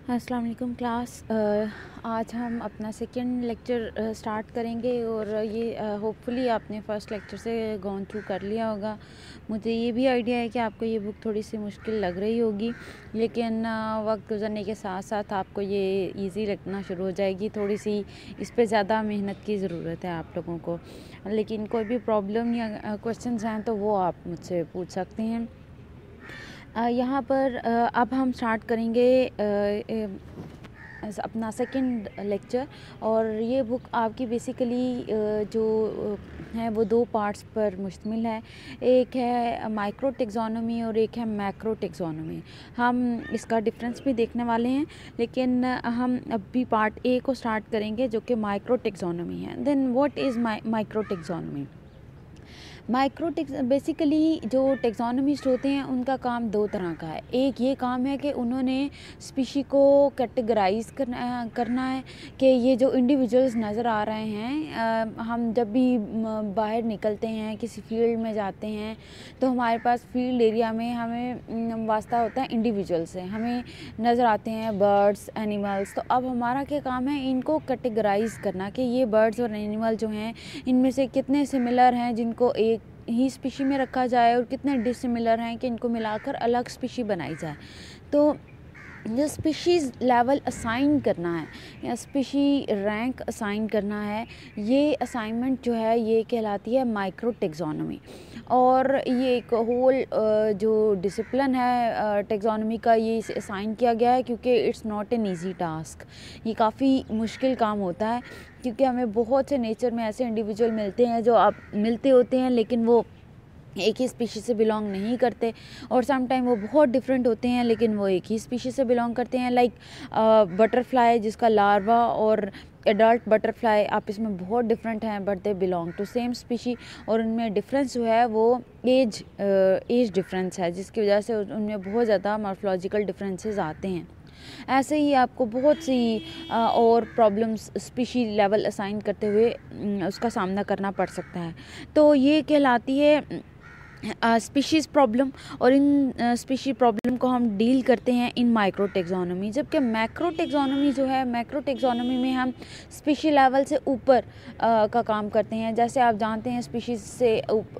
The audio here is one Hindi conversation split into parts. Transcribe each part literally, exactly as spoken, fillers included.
अस्सलाम वालेकुम क्लास। आज हम अपना सेकेंड लेक्चर स्टार्ट करेंगे और ये होपफुली आपने फ़र्स्ट लेक्चर से गॉन थ्रू कर लिया होगा। मुझे ये भी आइडिया है कि आपको ये बुक थोड़ी सी मुश्किल लग रही होगी, लेकिन वक्त गुजरने के साथ साथ आपको ये इजी लगना शुरू हो जाएगी। थोड़ी सी इस पे ज़्यादा मेहनत की ज़रूरत है आप लोगों को, लेकिन कोई भी प्रॉब्लम या क्वेश्चंस हैं तो वो आप मुझसे पूछ सकते हैं। यहाँ पर अब हम स्टार्ट करेंगे अपना सेकंड लेक्चर, और ये बुक आपकी बेसिकली जो है वो दो पार्ट्स पर मुश्तमिल है। एक है माइक्रो टेक्सोनोमी और एक है मैक्रो टेक्सोनोमी। हम इसका डिफरेंस भी देखने वाले हैं, लेकिन हम अभी पार्ट ए को स्टार्ट करेंगे जो कि माइक्रो टेक्सोनोमी है। Then what is micro taxonomy? Micro tax basically जो टेक्सोनोमिस्ट होते हैं उनका काम दो तरह का है। एक ये काम है कि उन्होंने स्पीशी को कैटेगराइज करना करना है कि ये जो इंडिविजुअल्स नज़र आ रहे हैं, आ, हम जब भी बाहर निकलते हैं किसी फील्ड में जाते हैं तो हमारे पास फील्ड एरिया में हमें वास्ता होता है इंडिविजुअल से, हमें नज़र आते हैं बर्ड्स, एनिमल्स। तो अब हमारा क्या काम है, इनको कैटेगराइज करना कि ये बर्ड्स और एनिमल जो हैं इनमें से कितने सिमिलर हैं जिनको एक ही स्पीशी में रखा जाए और कितने डिसिमिलर हैं कि इनको मिलाकर अलग स्पीशी बनाई जाए। तो जो स्पीशीज़ लेवल असाइन करना है या स्पीशी रैंक असाइन करना है, ये असाइनमेंट जो है ये कहलाती है माइक्रो टेक्सोनोमी। और ये एक होल जो डिसिप्लिन है टेक्सोनोमी का, ये इसे असाइन किया गया है क्योंकि it's not an easy task. ये काफ़ी मुश्किल काम होता है क्योंकि हमें बहुत से नेचर में ऐसे इंडिविजुअल मिलते हैं जो आप मिलते होते हैं लेकिन वो एक ही स्पीशी से बिलोंग नहीं करते, और सम टाइम वो बहुत डिफरेंट होते हैं लेकिन वो एक ही स्पीशी से बिलोंग करते हैं। लाइक बटरफ्लाई जिसका लार्वा और एडल्ट बटरफ्लाई आपस में बहुत डिफरेंट हैं, but they belong to same species. और उनमें डिफरेंस जो है वो एज एज डिफरेंस है, जिसकी वजह से उनमें बहुत ज़्यादा मॉर्फोलॉजिकल डिफरेंसेस आते हैं। ऐसे ही आपको बहुत सी और प्रॉब्लम्स स्पीशी लेवल असाइन करते हुए उसका सामना करना पड़ सकता है। तो ये कहलाती है स्पीशीज़ uh, प्रॉब्लम, और इन स्पीशी uh, प्रॉब्लम को हम डील करते हैं इन माइक्रो टेक्सोनोमी। जबकि मैक्रो टेक्सोनोमी जो है, मैक्रो टेक्सोनोमी में हम स्पीशी लेवल से ऊपर uh, का काम करते हैं। जैसे आप जानते हैं स्पीशीज़ से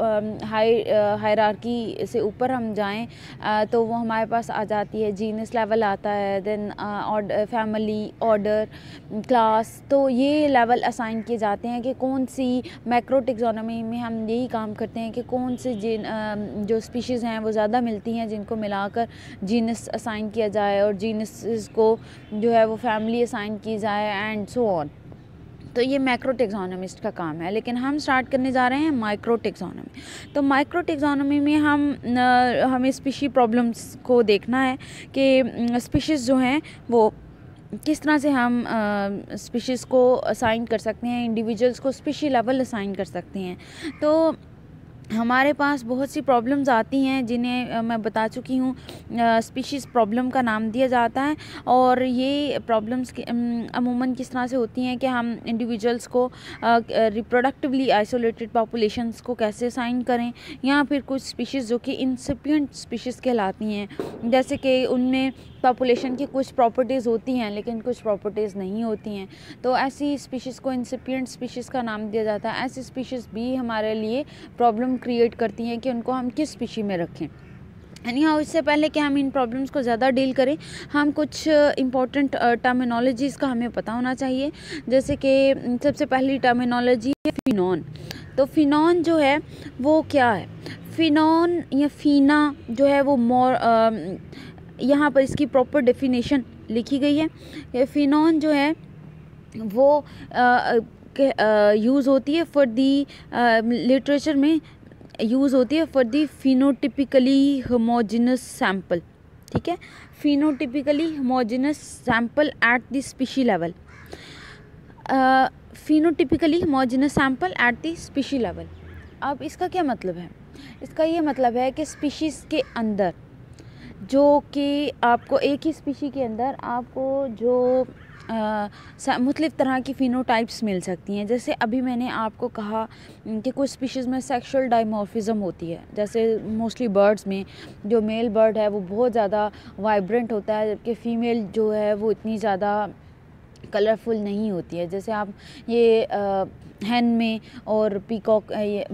हाई हायरार्की से ऊपर हम जाएं uh, तो वो हमारे पास आ जाती है, जीनस लेवल आता है, then order, family, order, class. तो ये लेवल असाइन किए जाते हैं कि कौन सी मैक्रो टेक्सोनोमी में हम यही काम करते हैं कि कौन से जिन जो स्पीशीज़ हैं वो ज़्यादा मिलती हैं जिनको मिलाकर जीनस असाइन किया जाए, और जीनस को जो है वो फैमिली असाइन की जाए, एंड सो ऑन। तो ये मैक्रो टेक्सोनोमिस्ट का काम है। लेकिन हम स्टार्ट करने जा रहे हैं माइक्रो टेक्सोनोमी। तो माइक्रो टेक्सोनोमी में हम हमें स्पीशी प्रॉब्लम्स को देखना है कि स्पीशीज़ जो हैं वो किस तरह से हम स्पीशीज़ को असाइन कर सकते हैं, इंडिविजुअल्स को स्पीशी लेवल असाइन कर सकते हैं। तो हमारे पास बहुत सी प्रॉब्लम्स आती हैं जिन्हें मैं बता चुकी हूँ, स्पीशीज़ प्रॉब्लम का नाम दिया जाता है। और ये प्रॉब्लम्स अमूमन किस तरह से होती हैं कि हम इंडिविजुअल्स को रिप्रोडक्टिवली आइसोलेटेड पॉपुलेशंस को कैसे असाइन करें, या फिर कुछ स्पीशीज़ जो कि इंसिपिएंट स्पीशीज़ कहलाती हैं, जैसे कि उनमें पॉपुलेशन की कुछ प्रॉपर्टीज़ होती हैं लेकिन कुछ प्रॉपर्टीज़ नहीं होती हैं। तो ऐसी स्पीशीज़ को इंसिपिएंट स्पीशीज़ का नाम दिया जाता है। ऐसी स्पीशीज़ भी हमारे लिए प्रॉब्लम क्रिएट करती हैं कि उनको हम किस स्पीशी में रखें। यानी हाँ, इससे पहले कि हम इन प्रॉब्लम्स को ज़्यादा डील करें, हम कुछ इंपॉर्टेंट टर्मिनोलॉजीज़ का हमें पता होना चाहिए। जैसे कि सबसे पहली टर्मिनोलॉजी है फिनोन। तो फिनोन जो है वो क्या है? फिनोन या फीना जो है वो मोर यहाँ पर इसकी प्रॉपर डेफिनेशन लिखी गई है। फिनोन जो है वो यूज़ होती है फॉर दी लिटरेचर में यूज़ होती है for the phenotypically homogenous sample. ठीक है, phenotypically homogenous sample at the species level. Phenotypically homogenous sample at the species level. अब इसका क्या मतलब है? इसका ये मतलब है कि स्पीशीज़ के अंदर जो कि आपको एक ही स्पीशी के अंदर आपको जो मुख्तलिफ़ तरह की फिनोटाइप्स मिल सकती हैं। जैसे अभी मैंने आपको कहा कि कुछ स्पीशीज़ में सेक्सुअल डाइमॉर्फिज्म होती है, जैसे मोस्टली बर्ड्स में जो मेल बर्ड है वो बहुत ज़्यादा वाइब्रेंट होता है, जबकि फ़ीमेल जो है वो इतनी ज़्यादा कलरफुल नहीं होती है। जैसे आप ये हैन में और पीकॉक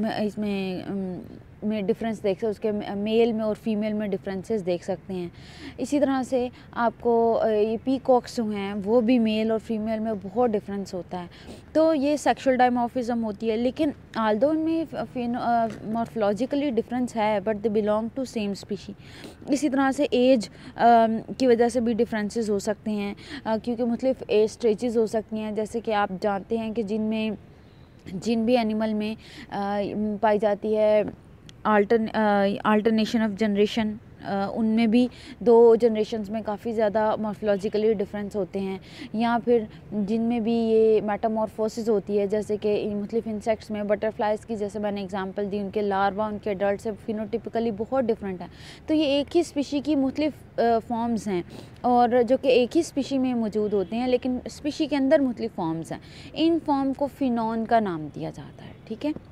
इसमें में डिफरेंस देख सकते, उसके मेल में और फीमेल में डिफरेंसेस देख सकते हैं। इसी तरह से आपको ये पीकॉक्स जो हैं वो भी मेल और फीमेल में बहुत डिफरेंस होता है। तो ये सेक्सुअल डाइमॉर्फिज्म होती है, लेकिन आल्दो इनमें मॉर्फोलॉजिकली डिफरेंस है but they belong to same species. इसी तरह से एज की वजह से भी डिफरेंसेस हो सकते हैं, क्योंकि मुख्तलिफ एज स्टेजेस हो सकती हैं। जैसे कि आप जानते हैं कि जिनमें जिन भी एनिमल में पाई जाती है आल्टरन आल्टरनेशन ऑफ जनरेशन, उनमें भी दो जनरेशन्स में काफ़ी ज़्यादा मॉर्फोलॉजिकली डिफरेंस होते हैं। या फिर जिनमें भी ये मेटामॉर्फोसिस होती है, जैसे कि मुख्तलिफ इंसेक्ट्स में बटरफ्लाइज की जैसे मैंने एग्जांपल दी, उनके लार्वा उनके एडल्ट से फिनोटिपिकली बहुत डिफरेंट है। तो ये एक ही स्पीशी की मुख्तलिफ फॉर्म्स हैं और जो कि एक ही स्पीशी में मौजूद होते हैं, लेकिन स्पीशी के अंदर मुख्तलिफ फॉर्म्स हैं। इन फॉर्म को फिनोन का नाम दिया जाता है। ठीक है,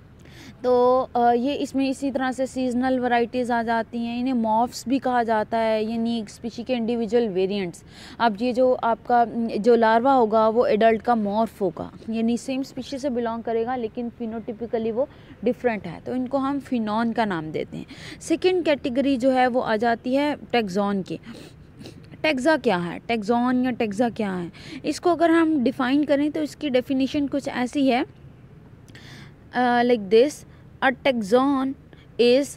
तो ये इसमें इसी तरह से सीजनल वैरायटीज़ आ जाती हैं। इन्हें मॉर्फ्स भी कहा जाता है, यानी एक स्पीशी के इंडिविजुअल वेरिएंट्स। अब ये जो आपका जो लार्वा होगा वो एडल्ट का मॉर्फ होगा, यानी सेम स्पीशी से बिलोंग करेगा लेकिन फिनोटिपिकली वो डिफरेंट है, तो इनको हम फिनोन का नाम देते हैं। सेकेंड कैटेगरी जो है वो आ जाती है टैक्सॉन की। टैक्सा क्या है, टैक्सॉन या टैक्सा क्या है, इसको अगर हम डिफ़ाइन करें तो इसकी डेफिनेशन कुछ ऐसी है, like this: a taxon is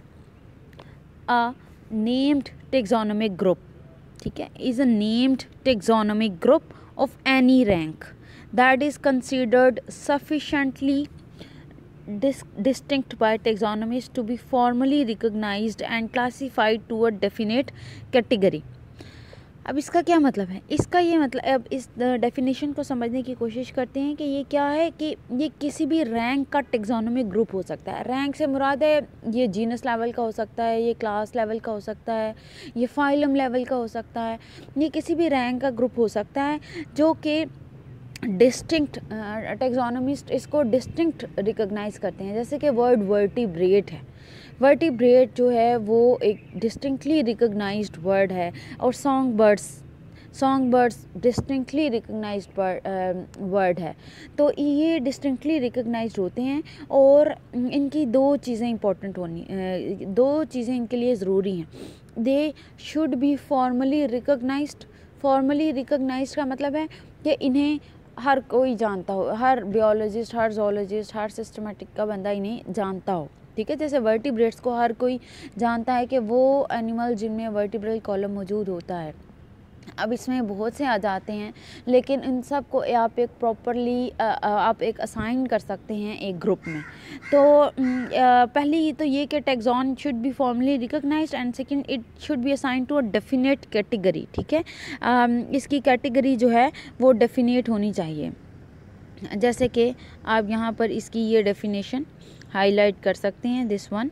a named taxonomic group, ठीक है, is a named taxonomic group of any rank that is considered sufficiently dis distinct by taxonomists to be formally recognized and classified to a definite category। अब इसका क्या मतलब है, इसका ये मतलब, अब इस डेफिनेशन को समझने की कोशिश करते हैं कि ये क्या है, कि ये किसी भी रैंक का टेक्सोनोमिक ग्रुप हो सकता है। रैंक से मुराद है ये जीनस लेवल का हो सकता है, ये क्लास लेवल का हो सकता है, ये फाइलम लेवल का हो सकता है, ये किसी भी रैंक का ग्रुप हो सकता है जो कि डिस्टिंक्ट टेक्सोनोमिस्ट इसको डिस्टिंक्ट रिकॉग्नाइज करते हैं। जैसे कि वर्ड वर्टिब्रेट है, वर्टिब्रेट जो है वो एक डिस्टिंक्टली रिकॉग्नाइज्ड वर्ड है, और song birds song birds distinctly recognised word है। तो ये डिस्टिंक्टली रिकॉग्नाइज्ड होते हैं और इनकी दो चीज़ें इंपॉर्टेंट होनी दो चीज़ें इनके लिए ज़रूरी हैं। They should be formally recognised. Formally recognised का मतलब है कि इन्हें हर कोई जानता हो, हर बायोलॉजिस्ट, हर जोलॉजिस्ट, हर सिस्टमेटिक का बंदा इन्हें जानता हो। ठीक है, जैसे वर्टिब्रेट्स को हर कोई जानता है कि वो एनिमल जिनमें वर्टिब्रल कॉलम मौजूद होता है। अब इसमें बहुत से आ जाते हैं, लेकिन इन सब को आप एक प्रॉपरली आप एक असाइन कर सकते हैं एक ग्रुप में। तो पहली तो ये कि taxon should be formally recognised and second it should be assign to a definite category. ठीक है, इसकी कैटेगरी जो है वो डेफिनेट होनी चाहिए। जैसे कि आप यहाँ पर इसकी ये डेफिनेशन हाईलाइट कर सकते हैं, this one: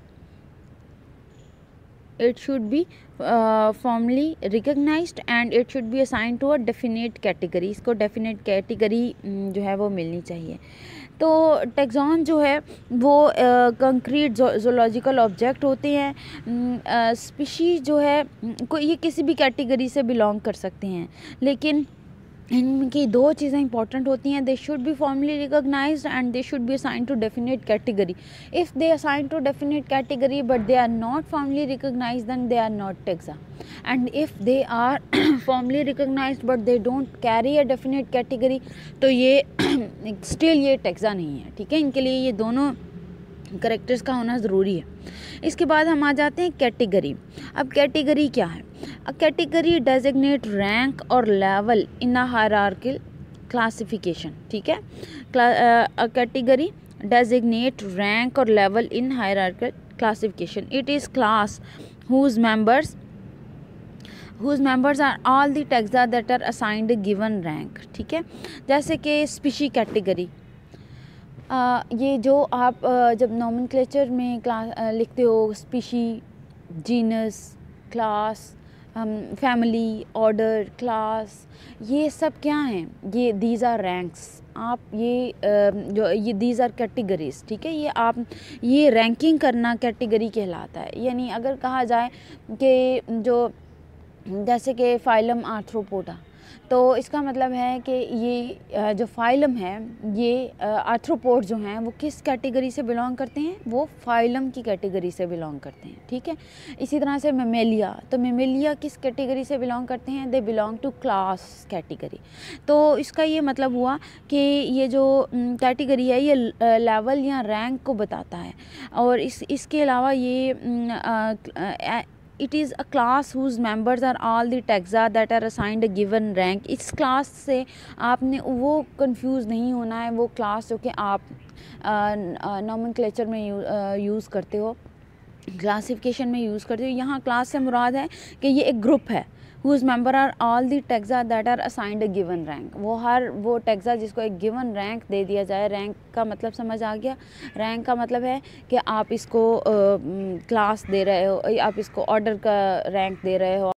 it should be uh, formally recognized and it should be assigned to a definite category। इसको definite category जो है वो मिलनी चाहिए। तो टैक्सॉन जो है वो कंक्रीट जोलॉजिकल ऑब्जेक्ट होते हैं। स्पीशीज जो है को ये किसी भी कैटेगरी से बिलोंग कर सकते हैं, लेकिन इनकी दो चीज़ें इंपॉर्टेंट होती हैं: they should be formally recognised and they should be assign to definite category. If they assign to definite category but they are not formally recognised then they are not taxa, and if they are formally recognised but they don't carry a definite category, तो ये स्टिल ये टैक्सा नहीं है। ठीक है, इनके लिए ये दोनों करेक्टर्स का होना ज़रूरी है। इसके बाद हम आ जाते हैं कैटेगरी। अब कैटेगरी क्या है? अ कैटेगरी डेजिग्नेट रैंक और level in a hierarchical classification. ठीक है, अ कैटेगरी डेजिग्नेट रैंक और level in hierarchical classification. It is class whose members whose members are all the taxa that are assigned a given rank। ठीक है, जैसे कि स्पीशी कैटेगरी, आ, ये जो आप आ, जब नोमेनक्लेचर में क्लास लिखते हो, species, genus, class, family, order, class, ये सब क्या हैं? ये दीज आर रैंक्स। आप ये अ, जो ये दीज आर कैटेगरीज, ठीक है। ये आप ये रैंकिंग करना कैटेगरी कहलाता है। यानी अगर कहा जाए कि जो जैसे कि फाइलम आर्थ्रोपोडा, तो इसका मतलब है कि ये जो फाइलम है, ये आर्थ्रोपोड जो हैं वो किस कैटेगरी से बिलोंग करते हैं? वो फाइलम की कैटेगरी से बिलोंग करते हैं, ठीक है। इसी तरह से मेमेलिया, तो मेमेलिया किस कैटेगरी से बिलोंग करते हैं? They belong to class category. तो इसका ये मतलब हुआ कि ये जो कैटेगरी है ये लेवल या रैंक को बताता है। और इस इसके अलावा ये आ, आ, it is a class whose members are all the taxa that are assigned a given rank। इस क्लास से आपने वो कंफ्यूज नहीं होना है, वो क्लास जो कि आप नॉमेनक्लेचर में यूज़ करते हो, क्लासिफिकेशन में यूज़ करते हो। यहाँ क्लास से मुराद है कि ये एक ग्रुप है whose member are all the taxa that are assigned a given rank। वो हर वो टैक्सा जिसको एक गिवन रैंक दे दिया जाए। रैंक का मतलब समझ आ गया? रैंक का मतलब है कि आप इसको क्लास दे रहे हो, आप इसको ऑर्डर का रैंक दे रहे हो।